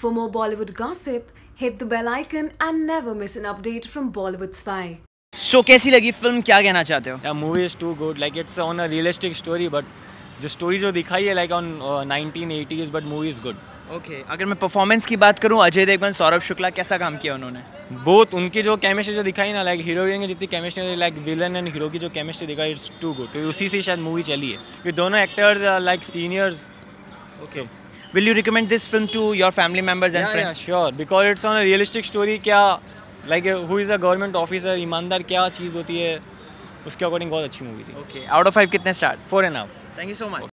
For more Bollywood gossip, hit the bell icon and never miss an update from Bollywood Spy. So कैसी लगी film, क्या कहना चाहते हो? Yeah, movie is too good. Like it's on a realistic story, but जो story जो दिखाई है like on 1980s, but movie is good. Okay, अगर मैं परफॉर्मेंस की बात करूं, अजय देवगन, सौरभ शुक्ला, कैसा काम किया उन्होंने? Both उनकी जो केमिस्ट्री जो दिखाई ना, like हीरो हीरोइन की जितनी chemistry, like villain and hero की जो केमिस्ट्री दिखाई, it's too good. क्योंकि उसी से शायद मूवी चली है. ये दोनों actors like seniors. Okay. Will you recommend this film to your family members and friends? Yeah, sure. Because it's on a realistic story. क्या like who is a government officer, ईमानदार क्या चीज़ होती है, उसके अकॉर्डिंग बहुत अच्छी मूवी थी. Okay. Out of 5 कितने stars? 4.5. Thank you so much.